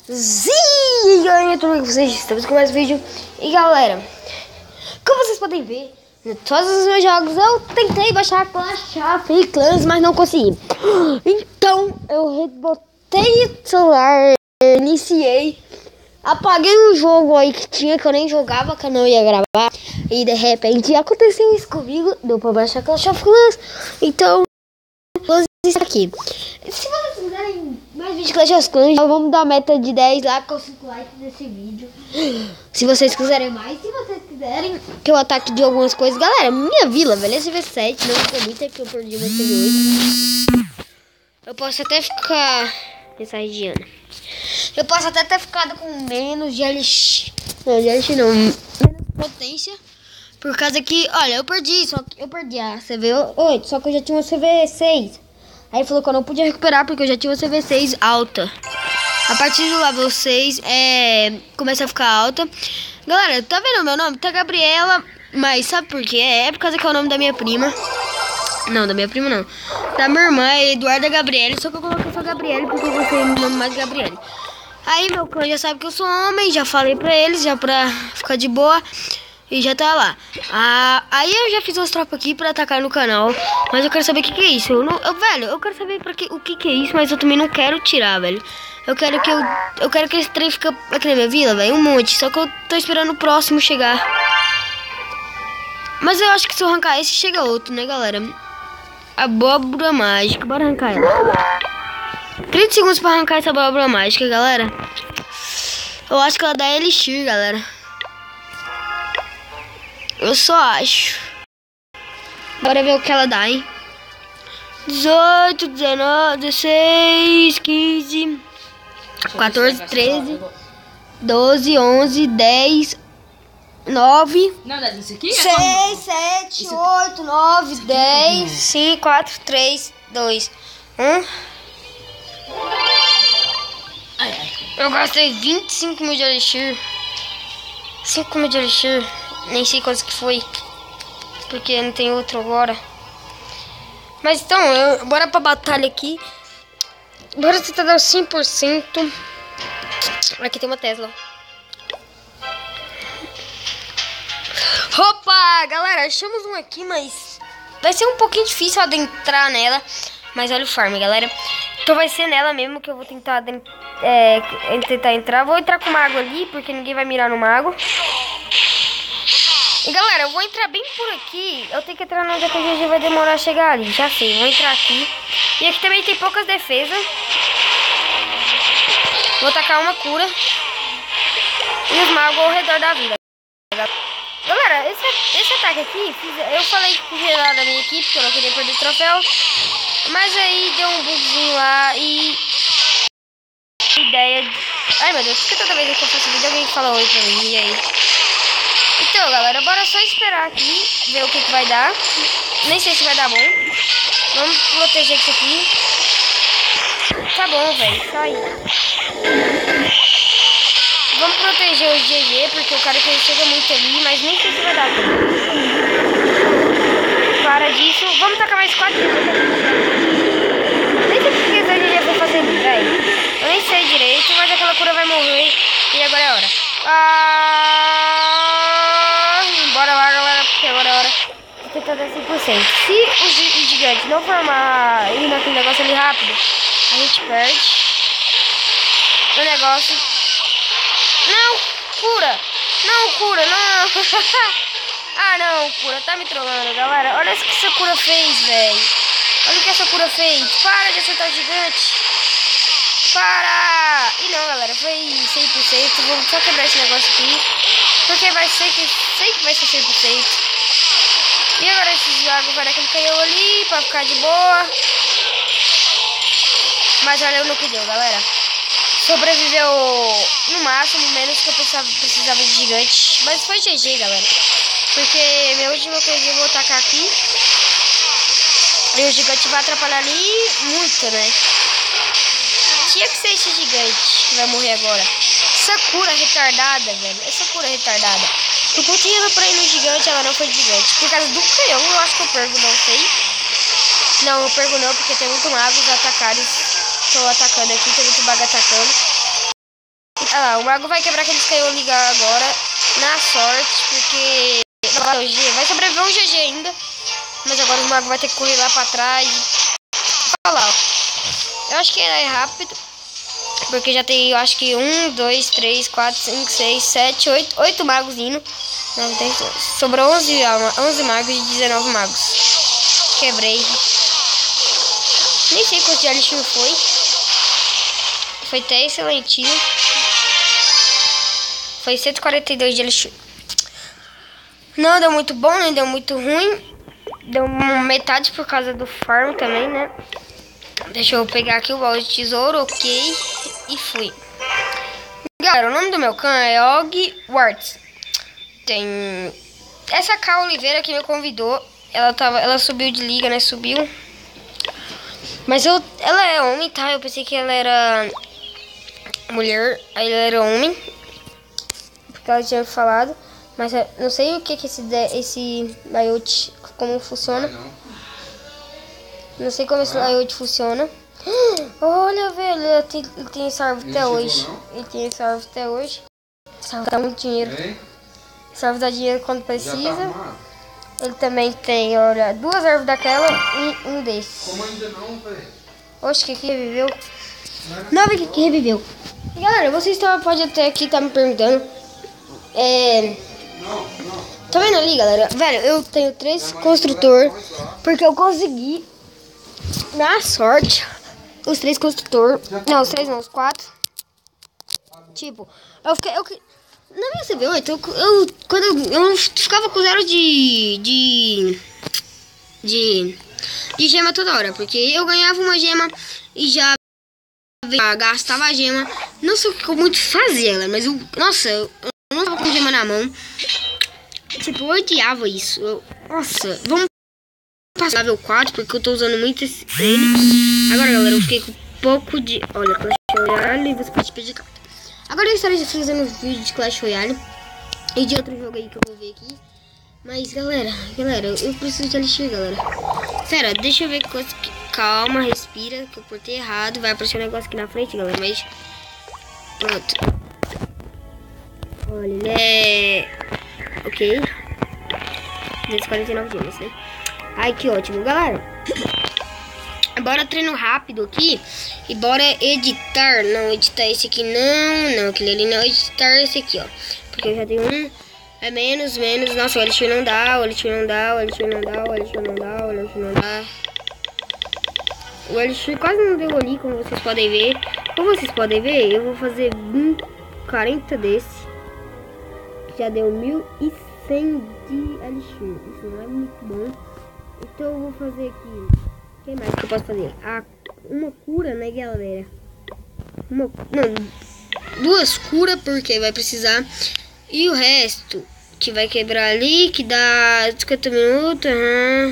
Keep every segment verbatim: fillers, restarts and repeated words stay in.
Sim, galera, tudo bem com vocês? Estamos com mais um vídeo. E galera, como vocês podem ver, em todos os meus jogos eu tentei baixar Clash of Clans, mas não consegui. Então eu rebotei o celular, iniciei, apaguei um jogo aí que tinha, que eu nem jogava, que eu não ia gravar. E de repente aconteceu isso comigo, deu pra baixar Clash of Clans. Então vou isso aqui. Se vocês quiserem mais vídeos de Clash of Clans, vamos dar a meta de dez lá com cinco likes nesse vídeo. Se vocês quiserem mais, se vocês quiserem que eu ataque de algumas coisas. Galera, minha vila, velho, S V sete, não ficou muito, é que eu perdi uma C V oito. Eu posso até ficar... Mensagem de Ana. Eu posso até ter ficado com menos de L X. Não, de L X não. Menos potência. Por causa que, olha, eu perdi, só que eu perdi a C V oito, só que eu já tinha uma C V seis. Aí falou que eu não podia recuperar porque eu já tinha uma C V seis alta. A partir do level seis, é, começa a ficar alta. Galera, tá vendo o meu nome? Tá Gabriela, mas sabe por quê? É por causa que é o nome da minha prima. Não, da minha prima não. Da minha irmã, é Eduarda Gabriele, só que eu coloquei só Gabriele porque eu gostei do nome mais Gabriele. Aí meu clã já sabe que eu sou homem, já falei pra eles, já pra ficar de boa. E já tá lá. Ah, aí eu já fiz umas tropas aqui pra atacar no canal. Mas eu quero saber o que, que é isso. Eu não, eu, velho, eu quero saber pra que, o que, que é isso. Mas eu também não quero tirar, velho. Eu quero que eu. Eu quero que esse trem fique aqui na minha vila, velho. Um monte. Só que eu tô esperando o próximo chegar. Mas eu acho que se eu arrancar esse, chega outro, né, galera? Abóbora mágica. Bora arrancar ela. trinta segundos pra arrancar essa abóbora mágica, galera. Eu acho que ela dá elixir, galera. Eu só acho. Bora ver o que ela dá, hein? dezoito, dezenove, dezesseis, quinze, quatorze, treze, doze, onze, dez, nove, seis, sete, oito, nove, dez, cinco, quatro, três, dois, um. Eu gastei vinte e cinco mil de elixir. cinco mil de elixir. Nem sei quantos que foi, porque não tem outro agora. Mas então, eu, bora pra batalha aqui. Bora tentar dar cem por cento. Aqui tem uma Tesla. Opa, galera, achamos um aqui, mas vai ser um pouquinho difícil adentrar nela. Mas olha o farm, galera. Então vai ser nela mesmo que eu vou tentar, é, tentar entrar. Vou entrar com o mago ali, porque ninguém vai mirar no mago. E galera, eu vou entrar bem por aqui. Eu tenho que entrar onde a G G vai demorar a chegar ali. Já sei, vou entrar aqui. E aqui também tem poucas defesas. Vou tacar uma cura. E os magos ao redor da vida. Galera, esse, esse ataque aqui, eu falei que podia lá da minha equipe, que eu não queria perder o troféu. Mas aí deu um bugzinho lá e... Ideia de... Ai meu Deus, por que toda vez que eu faço vídeo alguém fala oi pra mim? E aí? Então, galera, bora só esperar aqui, ver o que, que vai dar. Nem sei se vai dar bom. Vamos proteger isso aqui. Tá bom, velho, sai. Vamos proteger o G G, porque o cara que ele chega muito ali, mas nem sei se vai dar bom. Para disso, vamos tacar mais quatro. Nem sei o que esse G G foi fazer ali, velho. Eu nem sei direito, mas aquela cura vai morrer. E agora é a hora. Ah... Bora lá, galera, porque agora é a hora de tentar dar cem por cento. Se o gigante não formar ir naquele negócio ali rápido, a gente perde o negócio. Não, cura! Não, cura, não! Ah, não, cura, tá me trollando, galera. Olha o que essa cura fez, velho. Olha o que essa cura fez. Para de acertar o gigante. Para! E não, galera, foi cem por cento. Vou só quebrar esse negócio aqui, porque vai ser que sei que vai ser cem por cento. E agora esse jogo vai dar aquele canhão ali pra ficar de boa. Mas valeu no que deu, galera. Sobreviveu no máximo, menos que eu precisava, precisava de gigante. Mas foi G G, galera. Porque minha última coisa eu vou tacar aqui. E o gigante vai atrapalhar ali muito, né? Tinha que ser esse gigante que vai morrer agora. Essa cura retardada, velho. Essa cura retardada. Eu continuo pra ir no gigante, ela não foi de gigante. Por causa do canhão, eu acho que eu perco, não sei. Não, eu perco não, porque tem muito magos atacados. Estou atacando aqui, tem muito mago atacando. Ah lá, o mago vai quebrar aquele que eu ligar agora. Na sorte, porque vai sobreviver um G G ainda. Mas agora o mago vai ter que correr lá pra trás. Olha lá, ó. Eu acho que é rápido. Porque já tem, eu acho que um, dois, três, quatro, cinco, seis, sete, oito, oito magos indo. Sobrou onze, onze magos e dezenove magos. Quebrei. Nem sei quanto de elixir foi. Foi até excelentinho. Foi cento e quarenta e dois de elixir. Não deu muito bom, nem deu muito ruim. Deu metade por causa do farm também, né? Deixa eu pegar aqui o baú de tesouro, ok. E fui. Galera, o nome do meu clã é Og Warts. Tem... Essa K Oliveira que me convidou. Ela, tava, ela subiu de liga, né? Subiu. Mas eu, ela é homem, tá? Eu pensei que ela era mulher. Aí ela era homem. Porque ela tinha falado. Mas eu não sei o que que esse, esse layout, como funciona. Não sei como esse layout funciona. Olha, velho, ele tem, ele tem essa árvore até hoje. Ele tem essa árvore até hoje. Essa árvore dá muito dinheiro. Essa árvore dá dinheiro quando precisa. Ele também tem, olha, duas árvores daquela e um desses. Como ainda não, velho? Oxe, que que reviveu? Não, que que reviveu. E, galera, vocês podem até aqui estar tá me perguntando. É... Não, não. Tá vendo ali, galera? Velho, eu tenho três construtor. Porque eu consegui, na sorte, os três construtor. Não, os três não, os quatro. Tipo, eu fiquei... Eu, na minha C B oito, eu, eu, quando eu, eu ficava com zero de, de, de, de gema toda hora. Porque eu ganhava uma gema e já gastava a gema. Não sei o que eu muito fazia, mas eu, nossa, eu, eu não tava com gema na mão. Tipo, eu odiava isso. Eu, nossa, vamos passar level quatro, porque eu tô usando muito esse, ele. Agora, galera, eu fiquei com um pouco de... Olha, Clash Royale, você pode pedir carta. Agora eu estarei fazendo vídeo de Clash Royale e de outro jogo aí que eu vou ver aqui. Mas, galera, galera, eu preciso de elixir, galera. Pera, deixa eu ver que coisa que... Calma, respira, que eu cortei errado. Vai aparecer um negócio aqui na frente, galera, mas... Pronto. Olha, ele é... Ok. duzentos e quarenta e nove gemas, né? Ai, que ótimo, galera. Bora treino rápido aqui. E bora editar. Não, editar esse aqui não. Não, aquele ali não. Editar esse aqui, ó. Porque eu já tenho um. É menos, menos. Nossa, o elixir não dá. O elixir não dá. O elixir não dá. O elixir não dá. O elixir não dá. O elixir quase não deu ali, como vocês podem ver. Como vocês podem ver, eu vou fazer quarenta desse. Já deu mil e cem de elixir. Isso não é muito bom. Então eu vou fazer aqui. O que mais que eu posso fazer? Ah, uma cura, né, galera? Uma, não, duas curas, porque vai precisar. E o resto, que vai quebrar ali, que dá cinquenta minutos. Uhum.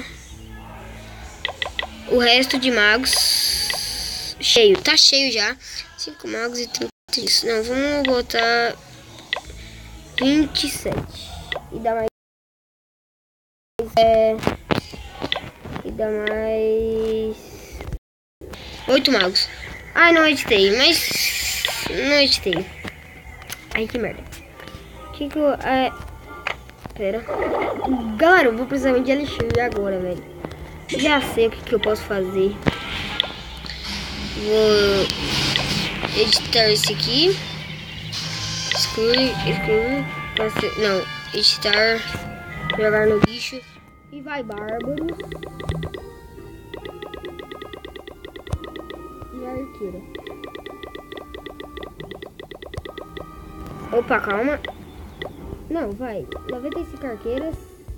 O resto de magos cheio, tá cheio já. cinco magos e trinta. Isso, não, vamos botar vinte e sete. E dá mais. É. E dá mais oito magos. Ai, não editei, mas não editei. Ai, que merda. Que que eu... É... Pera. Galera, eu vou precisar de elixir agora, velho. Já sei o que que eu posso fazer. Vou editar esse aqui. Exclui, exclui. Não, editar. Jogar no lixo. E vai, bárbaros. E arqueira. Opa, calma. Não, vai. noventa e cinco arqueiras.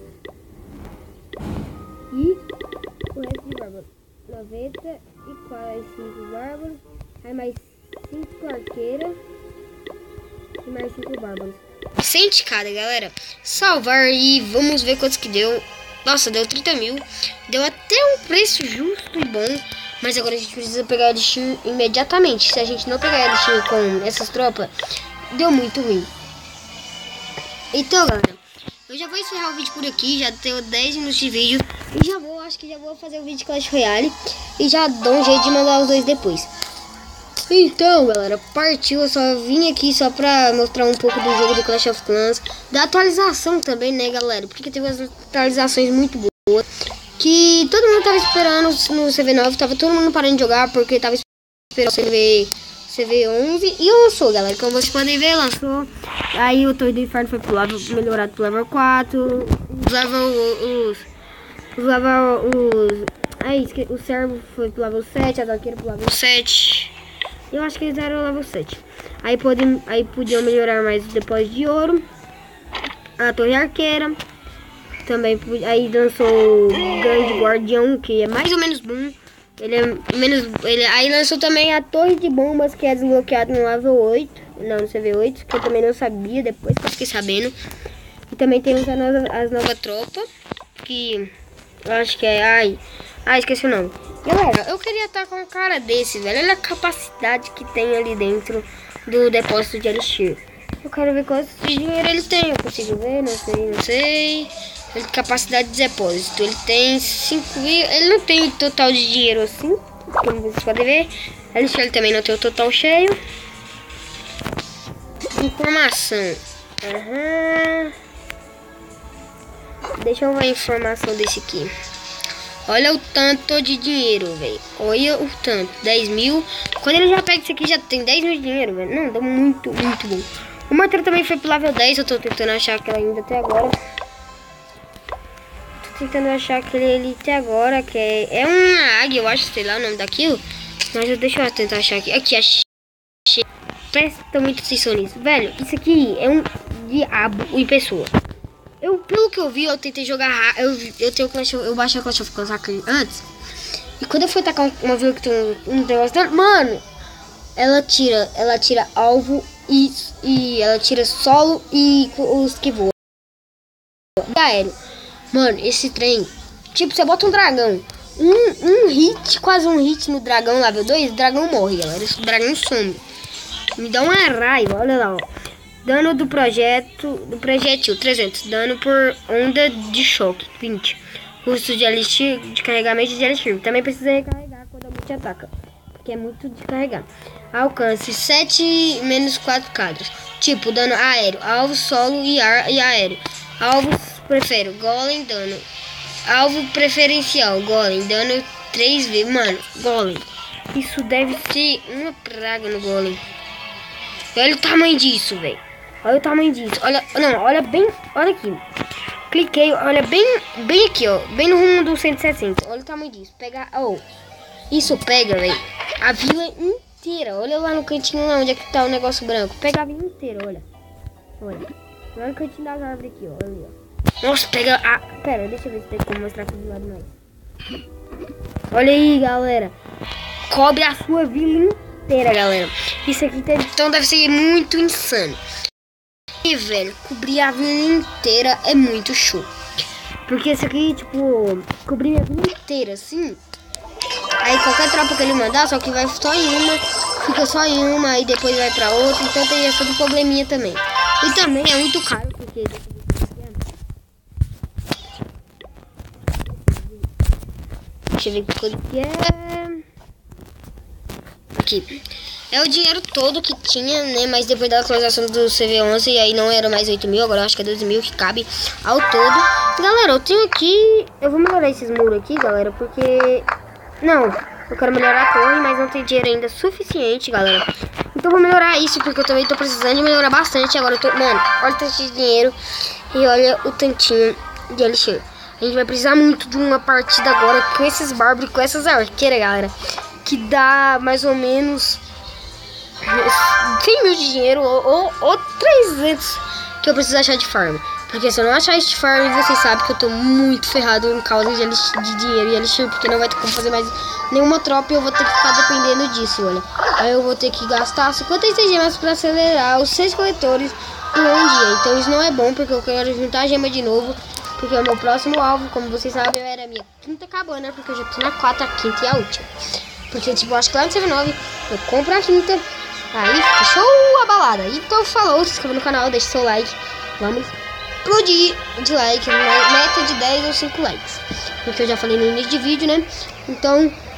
E o resto de bárbaros. noventa e cinco bárbaros. Aí mais cinco arqueiras. E mais cinco bárbaros. cem de cada, galera. Salvar e vamos ver quantos que deu. Nossa, deu trinta mil. Deu até um preço justo e bom. Mas agora a gente precisa pegar elixir imediatamente. Se a gente não pegar elixir com essas tropas, deu muito ruim. Então, galera, eu já vou encerrar o vídeo por aqui. Já tenho dez minutos de vídeo. E já vou, acho que já vou fazer o vídeo de Clash Royale. E já dou um jeito de mandar os dois depois. Então, galera, partiu. Eu só vim aqui só pra mostrar um pouco do jogo do Clash of Clans. Da atualização também, né, galera? Porque teve umas atualizações muito boas. Que todo mundo tava esperando no C V nove. Tava todo mundo parando de jogar porque tava esperando o C V, C V onze. E lançou, galera. Como vocês podem ver, lançou. Aí o Torre do Inferno foi pro level, melhorado pro level quatro. Usava os... Usava os... Aí, o servo foi pro level sete. A daquele pro level sete. Eu acho que eles eram level sete. Aí, podiam, aí podiam melhorar mais os depósitos de ouro. A torre arqueira. Também aí lançou o grande guardião, que é mais ou menos bom. Ele é menos. Ele, aí lançou também a torre de bombas, que é desbloqueada no level oito. Não, no C V oito, que eu também não sabia, depois que eu fiquei sabendo. E também temos a nova, as novas tropas. Que eu acho que é. Ai. Ah, esqueci o nome. Galera, eu queria estar com um cara desse, velho. Olha a capacidade que tem ali dentro do depósito de Elixir. Eu quero ver quanto dinheiro ele tem. Eu consigo ver, não sei, não sei. Ele tem capacidade de depósito. Ele tem cinco mil. Ele não tem total de dinheiro assim, como vocês podem ver. Elixir ele também não tem o total cheio. Informação. Uhum. Deixa eu ver a informação desse aqui. Olha o tanto de dinheiro, velho. Olha o tanto. dez mil. Quando ele já pega isso aqui, já tem dez mil de dinheiro, velho. Não, dá muito, muito bom. O martelo também foi pro level dez. Eu tô tentando achar aquele ainda até agora. Tô tentando achar aquele ali até agora. Que é, é uma águia, eu acho, sei lá o nome daquilo. Mas eu, deixa eu tentar achar aqui. Aqui, achei. Presta muita atenção nisso. Velho, isso aqui é um diabo em pessoa. Eu, pelo que eu vi, eu tentei jogar. Eu, eu tenho Clash of, eu baixei o Clash of Clans antes. E quando eu fui tacar uma vila que tem um, um negócio dela, mano, ela tira, ela tira alvo e, e ela tira solo e os que voam. E aéreo. Mano, esse trem, tipo, você bota um dragão. Um, um hit, quase um hit no dragão level dois, o dragão morre, galera. Esse dragão some. Me dá uma raiva, olha lá, ó. Dano do projeto, do projetil, trezentos. Dano por onda de choque, vinte. Custo de elixir, de carregamento de elixir. Também precisa recarregar quando a multi ataca, porque é muito de carregar. Alcance, sete menos quatro quadros. Tipo, dano aéreo, alvo, solo e, ar, e aéreo. Alvo, prefiro, golem, dano. Alvo preferencial, golem, dano três vezes. Mano, golem. Isso deve ser uma praga no golem. Olha o tamanho disso, velho. Olha o tamanho disso. Olha, não, olha bem, olha aqui. Cliquei, olha bem, bem aqui, ó, bem no rumo do cento e sessenta. Olha o tamanho disso. Pega, ó. Isso pega, velho, a vila inteira. Olha lá no cantinho lá onde é que tá o negócio branco. Pega a vila inteira, olha. Olha. Olha no cantinho das árvores aqui, ó. Olha, ó. Nossa, pega a... Pera, deixa eu ver se tem como mostrar aqui do lado mais. Olha aí, galera. Cobre a sua vila inteira, galera. Isso aqui então deve ser muito insano. E, velho, cobrir a vila inteira é muito show. Porque isso aqui, tipo, cobrir a vila inteira, assim. Aí qualquer tropa que ele mandar, só que vai só em uma, fica só em uma, aí depois vai pra outra. Então tem essa do probleminha também. E também é muito caro, porque... Deixa eu ver que coisa que é... Aqui. É o dinheiro todo que tinha, né? Mas depois da atualização do C V onze, aí não era mais oito mil, agora eu acho que é doze mil que cabe ao todo. Galera, eu tenho aqui... Eu vou melhorar esses muros aqui, galera, porque... Não, eu quero melhorar a torre, mas não tem dinheiro ainda suficiente, galera. Então eu vou melhorar isso, porque eu também tô precisando de melhorar bastante. Agora eu tô... Mano, olha o tanto de dinheiro e olha o tantinho de elixir. A gente vai precisar muito de uma partida agora com esses bárbaros, com essas arqueiras, galera. Que dá mais ou menos... cem mil de dinheiro ou, ou, ou trezentos que eu preciso achar de farm. Porque se eu não achar este farm, vocês sabem que eu tô muito ferrado em causa de, de dinheiro e elixir, porque não vai ter como fazer mais nenhuma tropa e eu vou ter que ficar dependendo disso, olha. Aí eu vou ter que gastar cinquenta e seis gemas pra acelerar os seis coletores em um dia. Então isso não é bom, porque eu quero juntar a gema de novo, porque é o meu próximo alvo. Como vocês sabem, eu era a minha quinta cabana, porque eu já tô na quarta, a quinta e a última. Porque tipo, eu acho que lá no C V nove eu compro a quinta. Aí, fechou a balada. Então, falou, se inscreva no canal, deixe seu like. Vamos explodir de like, meta de dez ou cinco likes. Porque eu já falei no início de vídeo, né? Então,